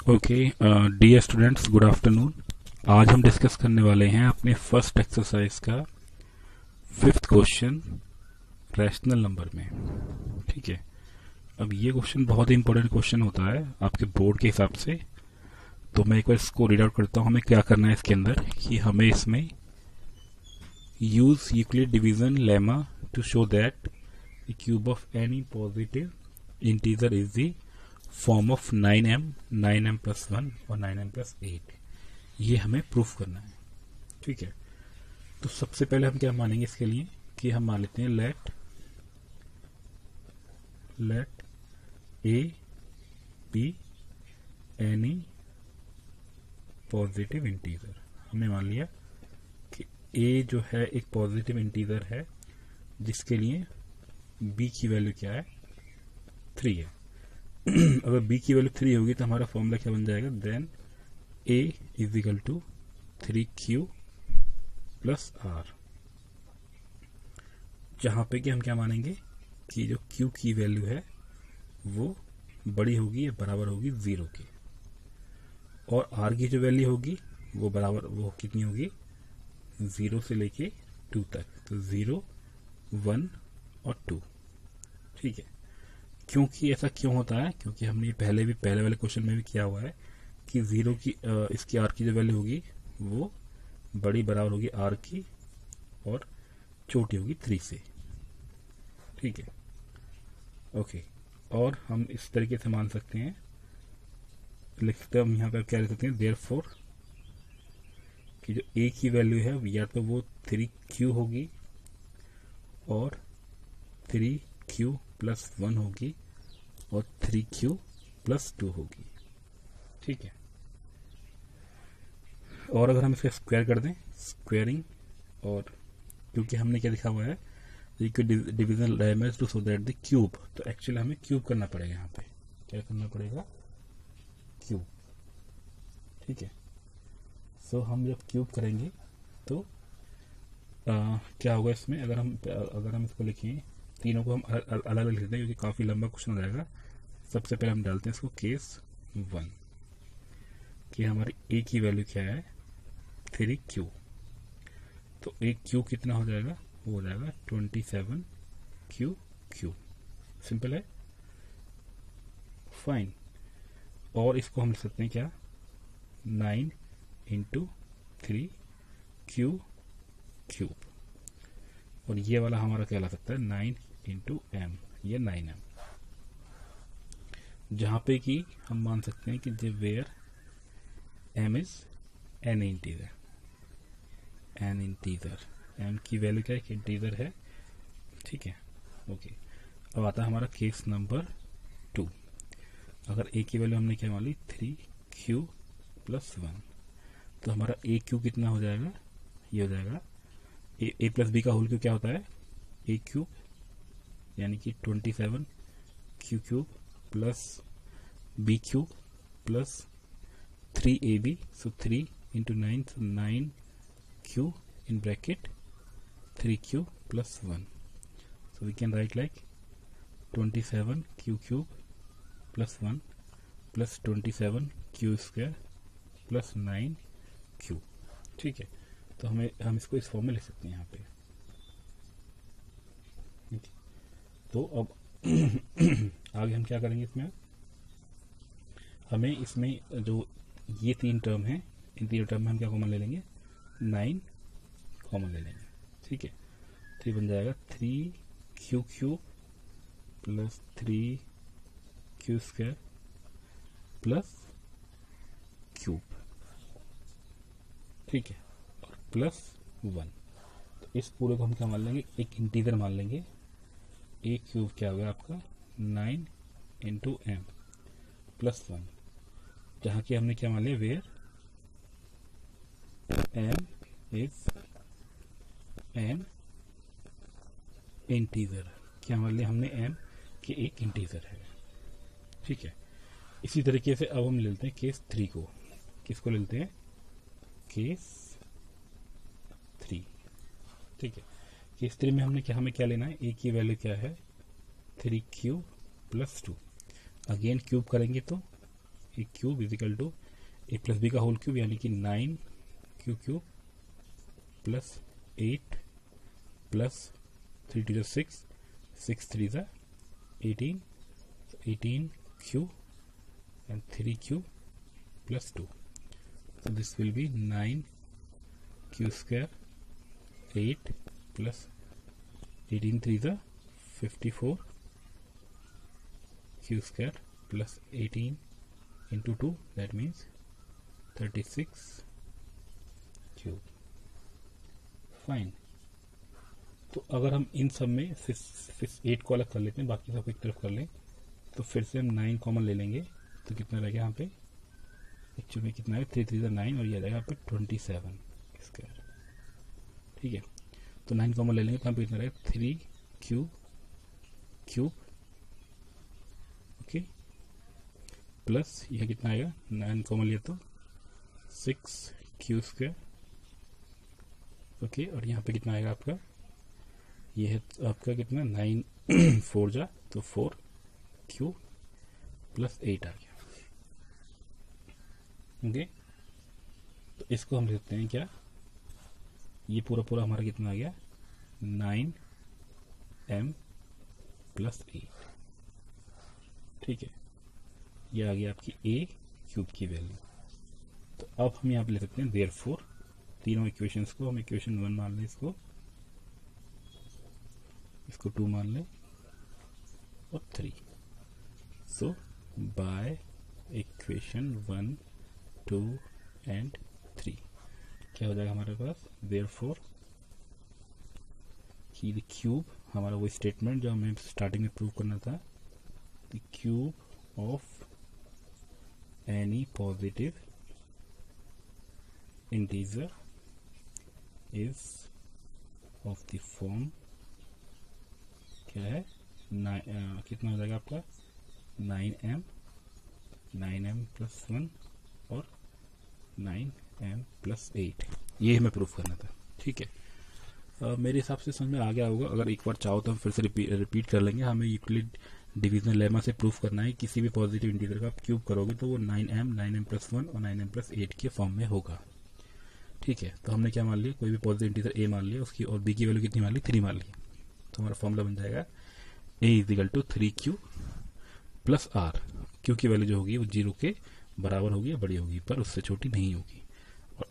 Okay dear students, good afternoon. आज हम discuss करने वाले हैं अपने फर्स्ट एक्सरसाइज का फिफ्थ क्वेश्चन रैशनल नंबर में। ठीक है, अब ये क्वेश्चन बहुत ही इंपॉर्टेंट क्वेश्चन होता है आपके बोर्ड के हिसाब से। तो मैं एक बार इसको रीड आउट करता हूँ। हमें क्या करना है इसके अंदर कि हमें इसमें use Euclid division lemma to show that the cube of any positive integer is the form of 9m, 9m plus 1 और 9m प्लस 8। ये हमें प्रूफ करना है। ठीक है, तो सबसे पहले हम क्या मानेंगे इसके लिए कि हम मान लेते हैं let a be any positive integer. हमने मान लिया कि ए जो है एक पॉजिटिव इंटीजर है जिसके लिए बी की वैल्यू क्या है, 3 है। अगर b की वैल्यू 3 होगी तो हमारा फॉर्मूला क्या बन जाएगा, then a is equal to 3q plus r. जहां पे कि हम क्या मानेंगे कि जो q की वैल्यू है वो बड़ी होगी या बराबर होगी 0 के, और r की जो वैल्यू होगी वो बराबर, वो कितनी होगी 0 से लेके 2 तक। तो 0, 1 और 2। ठीक है, क्योंकि ऐसा क्यों होता है, क्योंकि हमने पहले वाले क्वेश्चन में भी किया हुआ है कि 0 की इसकी आर की जो वैल्यू होगी वो बड़ी बराबर होगी आर की और छोटी होगी 3 से। ठीक है, ओके। और हम इस तरीके से मान सकते हैं, लिख सकते हैं हम यहाँ पर क्या लिख सकते हैं, देयरफॉर कि जो ए की वैल्यू है या तो वो 3q होगी और 3q प्लस 1 होगी और 3q प्लस 2 होगी। ठीक है, और अगर हम इसका स्क्वायर कर दें, स्क्वायरिंग, और क्योंकि हमने क्या लिखा हुआ है division damage to so that the cube, तो एक्चुअली हमें क्यूब करना पड़ेगा। यहाँ पे क्या करना पड़ेगा, क्यूब। ठीक है, सो हम जब क्यूब करेंगे तो क्या होगा इसमें, अगर हम इसको लिखें, तीनों को हम अलग अलग लिख देते हैं क्योंकि काफ़ी लंबा क्वेश्चन हो जाएगा। सबसे पहले हम डालते हैं इसको केस 1 कि हमारी ए की वैल्यू क्या है, 3q। तो एक क्यू कितना हो जाएगा, वो हो जाएगा 27q। सिंपल है, फाइन। और इसको हम लिख सकते हैं क्या, 9 इंटू 3q क्यूब, और ये वाला हमारा क्या ला सकता है 9 इंटू एम, ये 9m। जहां पे कि हम मान सकते हैं कि जब where m is an integer, m की वैल्यू क्या है, एक इंटीजर है। ठीक है, ओके। अब आता है हमारा केस नंबर 2। अगर a की वैल्यू हमने क्या मान ली, 3q प्लस 1, तो हमारा a क्यू कितना हो जाएगा, ये हो जाएगा ए प्लस बी का होल क्यूब क्या होता है, ए क्यूब, यानी कि 27q cube plus b cube plus 3ab, so 3 into 9, so 9q in bracket 3q plus 1. So we can write like 27q cube plus 1 plus 27q square plus 9q। ठीक है, तो हम इसको इस फॉर्म में लिख सकते हैं यहाँ पे। तो अब आगे हम क्या करेंगे, इसमें हमें इसमें जो ये 3 टर्म है, इन 3 टर्म में हम क्या कॉमन ले लेंगे, 9 कॉमन ले लेंगे। ठीक है, तो ये बन जाएगा 3q cube plus 3q square plus cube. ठीक है, और प्लस 1। तो इस पूरे को हम क्या मान लेंगे, एक इंटीजर मान लेंगे। ए क्यूब क्या होगा आपका 9 इंटू एम प्लस 1, जहाँ की हमने क्या मान लिया, where m is an integer. क्या मान लिया हमने, एम कि एक इंटीजर है। ठीक है, इसी तरीके से अब हम लेते हैं केस 3 को। किसको लेते हैं, केस 3। ठीक है, केस 3 में हमें क्या लेना है, ए की वैल्यू क्या है, 3q प्लस 2। अगेन क्यूब करेंगे तो a cube is equal to a plus b का होल क्यूब यानी कि 9 q cube plus 8 plus 3 to 6 6 3 ज़ा 18 18 q and 3 cube plus 2. So this will be 9 q square 8 plus 18 3 the 54 q square plus 18 into 2 that means 36 cube. Fine. तो अगर हम इन सब में फिर 8 को अलग कर लेते हैं, बाकी सब एक तरफ कर लें, तो फिर से हम 9 कॉमन ले लेंगे, तो कितना रहेगा यहाँ पे एक्चुअली में कितना है 3 3 9 और ये रहेगा यहाँ पे 27 स्क्वायर। ठीक है, तो 9 कॉमन ले लेंगे तो यहाँ पे कितना रहेगा 3 क्यूब ओके प्लस यह कितना आएगा 9 कॉमन लिया तो 6 क्यू स्क्वायर ओके, और यहाँ पे कितना आएगा आपका, ये है आपका कितना 9 4 जा तो 4 क्यू प्लस 8 आ गया। ओके, तो इसको हम लिखते हैं क्या, ये पूरा हमारा कितना आ गया 9m प्लस 8। ठीक है, ये आ गया आपकी a क्यूब की वैल्यू। तो अब हम यहाँ पे ले सकते हैं देयरफॉर, तीनों इक्वेशंस को हम इक्वेशन 1 मान लें, इसको 2 मान लें और 3। सो बाय इक्वेशन 1 2 एंड 3 क्या हो जाएगा हमारे पास, देयरफॉर कि द क्यूब, हमारा वो स्टेटमेंट जो हमें स्टार्टिंग में प्रूव करना था, the cube of any positive integer is of the form क्या है कितना हो जाएगा आपका 9m प्लस 1 और 9m प्लस 8, ये हमें प्रूफ करना था। ठीक है, मेरे हिसाब से समझ में आ गया होगा। अगर एक बार चाहो तो हम फिर से रिपीट कर लेंगे। हमें यूक्लिड डिवीजन लेमा से प्रूफ करना है, किसी भी पॉजिटिव इंटीजर का आप क्यूब करोगे तो वो 9m प्लस 1 और 9m प्लस 8 के फॉर्म में होगा। ठीक है, तो हमने क्या मान लिया, कोई भी पॉजिटिव इंटीजर a मान लिया, उसकी और b की वैल्यू कितनी मान ली 3 मान ली, तो हमारा फॉर्मूला बन जाएगा a is equal to 3q plus r। Q की वैल्यू जो होगी वो 0 के बराबर होगी या बड़ी होगी, पर उससे छोटी नहीं होगी, और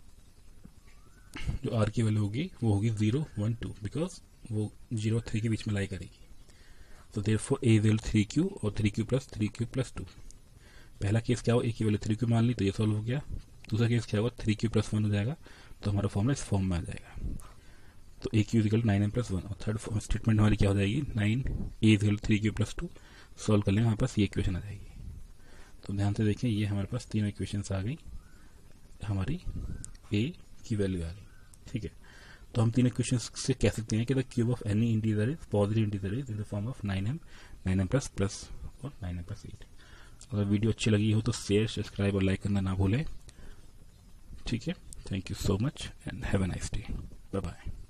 जो r की वैल्यू होगी वो होगी 0 1 2, बिकॉज वो 0 3 के बीच में लाई करेगी। तो देयरफॉर a इज 3q और 3q प्लस 2। पहला केस क्या हो, a की वैल्यू 3q मान ली तो ये सॉल्व हो गया। दूसरा केस क्या होगा 3q प्लस 1 हो जाएगा, तो हमारा फॉर्मूला इस फॉर्म में आ जाएगा। तो a Q equal 9m plus 1 और थर्ड स्टेटमेंट हमारी क्या हो जाएगी 9a equal 3q plus 2। Solve कर लेंगे, हमारे पास ये इक्वेशन आ जाएगी। तो ध्यान से देखें, ये हमारे पास तीनों इक्वेशंस आ गई, हमारी a की वैल्यू आ गई। ठीक है, तो हम तीनों इक्वेशंस से कह सकते हैं कि the cube of any integer is positive integer is in the form of 9m plus और 9m प्लस 8। अगर वीडियो अच्छी लगी हो तो शेयर सब्सक्राइब और लाइक करना ना भूलें। ठीक है, thank you so much and have a nice day, bye bye.